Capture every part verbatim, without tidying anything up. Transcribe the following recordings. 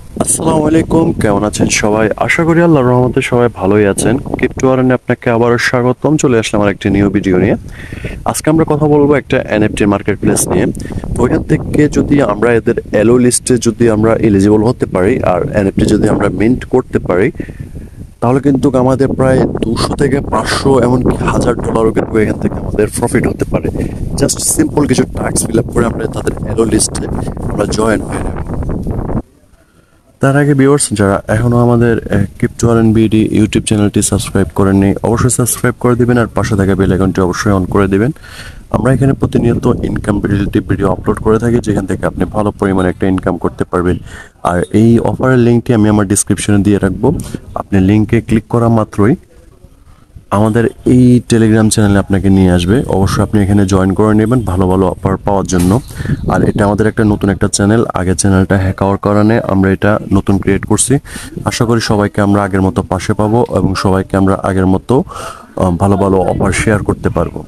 আসসালামু আলাইকুম, কেমন আছেন সবাই? আশা করি আল্লাহর রহমতে সবাই ভালোই আছেন। ক্রিপ্টো আরনে আপনাকে আবারও স্বাগতম। চলে আসলাম আমার একটি নিউ ভিডিও নিয়ে। আজকে আমরা কথা বলবো একটা এনএফটি মার্কেট প্লেস নিয়ে। তো ওইখান থেকে যদি আমরা এদের এলো লিস্টে যদি আমরা এলিজিবল হতে পারি আর এনএফটি যদি আমরা মিন্ট করতে পারি, তাহলে কিন্তু আমাদের প্রায় দুশো থেকে পাঁচশো এমনকি হাজার ডলারও কিন্তু এখান থেকে আমাদের প্রফিট হতে পারে। জাস্ট সিম্পল কিছু টাস্ক ফিল আপ করে আমরা তাদের এলো লিস্টে আমরা জয়েন হয়ে নেব। তার আগে ভিউয়ার্স, যারা এখনো আমাদের ক্রিপ্টো আর বিডি ইউটিউব চ্যানেলটি সাবস্ক্রাইব করেননি, অবশ্যই সাবস্ক্রাইব করে দিবেন আর পাশে থাকা বেল আইকনটি অবশ্যই অন করে দিবেন। আমরা এখানে প্রতিনিয়ত ইনকাম রিলেটিভ ভিডিও আপলোড করে থাকি, যেখান থেকে আপনি ভালো পরিমাণে একটা ইনকাম করতে পারবেন। আর এই অফারের লিঙ্কটি আমি আমার ডিসক্রিপশনে দিয়ে রাখবো। আপনি লিঙ্কে ক্লিক করা মাত্রই আমাদের এই টেলিগ্রাম চ্যানেলে আপনাকে নিয়ে আসবে। অবশ্যই আপনি এখানে জয়েন করে নেবেন ভালো ভালো অফার পাওয়ার জন্য। আর এটা আমাদের একটা নতুন একটা চ্যানেল, আগের চ্যানেলটা হ্যাক হওয়ার কারণে আমরা এটা নতুন ক্রিয়েট করছি। আশা করি সবাইকে আমরা আগের মতো পাশে পাবো এবং সবাইকে আমরা আগের মতো ভালো ভালো অফার শেয়ার করতে পারবো।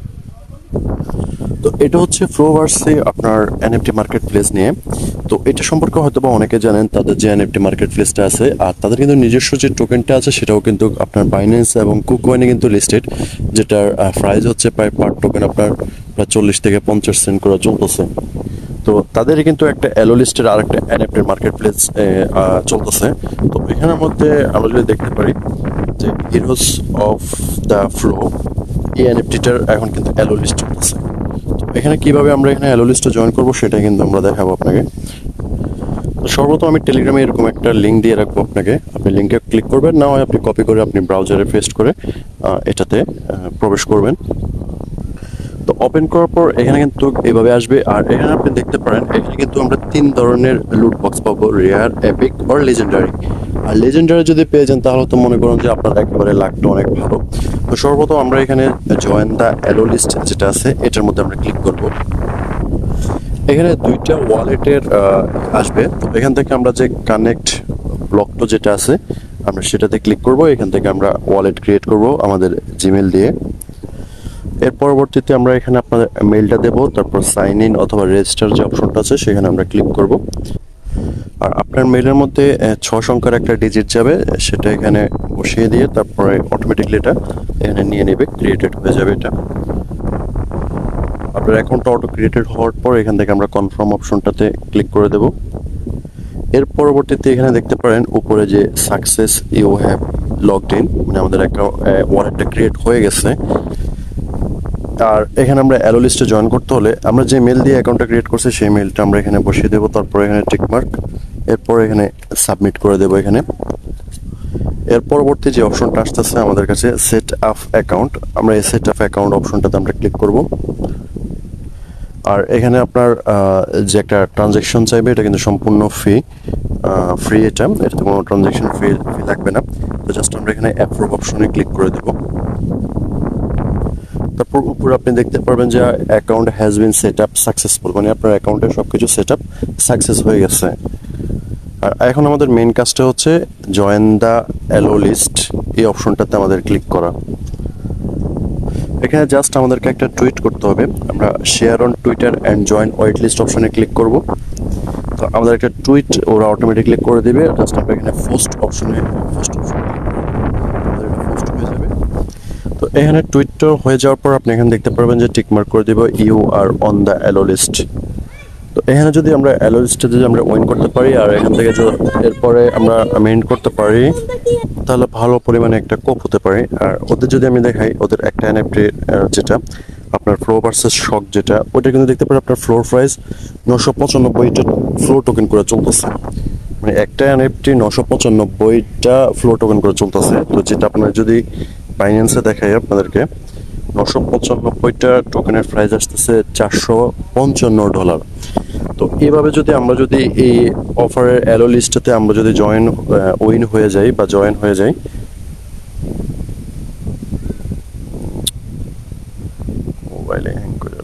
তো এটা হচ্ছে ফ্লোভার্সে আপনার এনএফটি মার্কেট প্লেস নিয়ে। তো এটা সম্পর্কে হয়তো বা অনেকে জানেন, তাদের যে এনএফটি মার্কেট প্লেসটা আছে আর তাদের কিন্তু নিজস্ব যে টোকেনটা আছে সেটাও কিন্তু আপনার বাইন্যান্স এবং কুকয়েনে কিন্তু লিস্টেড, যেটার প্রাইস হচ্ছে প্রায় পার টোকেন আপনার প্রায় চল্লিশ থেকে পঞ্চাশ সেন্ট করে চলতেছে। তো তাদের কিন্তু একটা এলো লিস্টের আর একটা এনএফটির মার্কেট প্লেস চলতেছে। তো এখানের মধ্যে আমরা যদি দেখতে পারি যে হিরোস অফ দ্য ফ্লো, এই এনএফটিটার এখন কিন্তু এলো লিস্ট চলতেছে। তো এখানে কিভাবে আমরা এখানে এলো লিস্টে জয়েন করবো সেটা কিন্তু আমরা দেখাবো আপনাকে। তো সর্বপ্রথম আমি টেলিগ্রামে এরকম একটা লিঙ্ক দিয়ে রাখবো আপনাকে, আপনি লিঙ্কে ক্লিক করবেন, না হয় আপনি কপি করে আপনি ব্রাউজারে পেস্ট করে এটাতে প্রবেশ করবেন। তো ওপেন করার পর এখানে কিন্তু এইভাবে আসবে। আর এখানে আপনি দেখতে পারেন এখানে কিন্তু আমরা তিন ধরনের লুট বক্স পাবো, রেয়ার, এপিক আর লেজেন্ডারি। আর লেজেন্ডারি যদি পেয়ে যান তাহলে তো মনে করুন যে আপনার একেবারে লাখটা অনেক ভালো। তো সর্বপ্রথম আমরা এখানে জয়েন দ্য এলো লিস্ট যেটা আছে এটার মধ্যে আমরা ক্লিক করব। এখানে দুইটা ওয়ালেটের আসবে। তো এখান থেকে আমরা যে কানেক্ট ব্লকটা যেটা আছে আমরা সেটাতে ক্লিক করব। এখান থেকে আমরা ওয়ালেট ক্রিয়েট করব আমাদের জিমেল দিয়ে। এর পরবর্তীতে আমরা এখানে আপনাদের মেইলটা দেব, তারপর সাইন ইন অথবা রেজিস্টার যে অপশনটা আছে সেখানে আমরা ক্লিক করব। আর আপনার মেইলের মধ্যে ছ সংখ্যার একটা ডিজিট যাবে, সেটা এখানে বসিয়ে দিয়ে তারপরে অটোমেটিকলি এটা এখানে নিয়ে নেবে, ক্রিয়েটেড হয়ে যাবে। এটা আপনার অ্যাকাউন্টটা অটো ক্রিয়েটেড হওয়ার পর এখান থেকে আমরা কনফার্ম অপশনটাতে ক্লিক করে দেব। এর পরবর্তীতে এখানে দেখতে পারেন উপরে যে success you have logged in, মানে আমাদের একটা ওয়ালেটটা ক্রিয়েট হয়ে গেছে। আর এখানে আমরা অ্যালো লিস্টে জয়েন করতে হলে আমরা যে মেল দিয়ে অ্যাকাউন্টটা ক্রিয়েট করছি সেই মেলটা আমরা এখানে বসিয়ে দেবো, তারপর এখানে টিকমার্ক, এরপর এখানে সাবমিট করে দেবো এখানে। এর পরবর্তী যে অপশনটা আসতেছে আমাদের কাছে সেট আপ অ্যাকাউন্ট, আমরা এই সেট আপ অ্যাকাউন্ট অপশনটাতে আমরা ক্লিক করব। আর এখানে আপনার যে একটা ট্রানজ্যাকশন চাইবে, এটা কিন্তু সম্পূর্ণ ফ্রি ফ্রি এটা এটাতে কোনো ট্রানজ্যাকশন ফি ফি লাগবে না। তো জাস্ট আমরা এখানে অ্যাপ্রুভ অপশনে ক্লিক করে দেবো। তারপর উপরে আপনি দেখতে পারবেন যে account has been set up successful, মানে আপনার অ্যাকাউন্টে সব কিছু সেট আপ সাকসেস হয়ে গেছে। আর এখন আমাদের মেইন কাজটা হচ্ছে জয়েন দ্য এলো লিস্ট, এই অপশনটাতে আমাদের ক্লিক করা। এখানে জাস্ট আমাদেরকে একটা টুইট করতে হবে। আমরা share on Twitter and join wait list অপশনে ক্লিক করব। তো আমাদের একটা টুইট ওরা অটোমেটিকলি করে দেবে। জাস্ট আমরা এখানে পোস্ট অপশনে পোস্ট অপশন আমাদের এটা পোস্ট হয়ে যাবে। তো এখানে টুইটটা হয়ে যাওয়ার পর আপনি এখানে দেখতে পারবেন যে টিকমার্ক করে দিব you are on the allow list. তো এখানে যদি আমরা এলো লিস্টে যদি আমরা ওয়েন করতে পারি আর এখান থেকে এরপরে আমরা মেইন করতে পারি, তাহলে ভালো পরিমাণে একটা কোপ হতে পারে। আর ওদের যদি আমি দেখাই, ওদের একটা এনএফটি যেটা আপনার ফ্লো ভার্সেস শক, যেটা ওইটা কিন্তু দেখতে পারেন আপনার ফ্লোর প্রাইস নশো পঁচানব্বইটা ফ্লো টোকেন করে চলতেছে, মানে একটা এনএফটি নশো পঁচানব্বইটা ফ্লো টোকেন করে চলতেছে। তো যেটা আপনার যদি বাইন্যান্সে দেখাই আপনাদেরকে, নশো পঁচানব্বইটা টোকেনের প্রাইস আসতেছে চারশো পঞ্চান্ন ডলার। তো এইভাবে যদি আমরা যদি এই অফারের অ্যালো লিস্টটাতে আমরা যদি জয়েন উইন হয়ে যাই বা জয়েন হয়ে যাই, মোবাইলে হ্যাং করে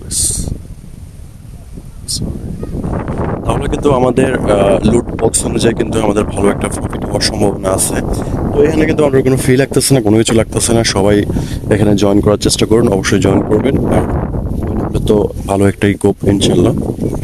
তাহলে কিন্তু আমাদের লুট বক্স অনুযায়ী কিন্তু আমাদের ভালো একটা প্রফিট হওয়ার সম্ভাবনা আছে। তো এখানে কিন্তু আমাদের কোনো ফি লাগতেছে না, কোনো কিছু লাগতেছে না। সবাই এখানে জয়েন করার চেষ্টা করুন, অবশ্যই জয়েন করবেন। আর তো ভালো একটাই কোপ ইনশাল্লাহ।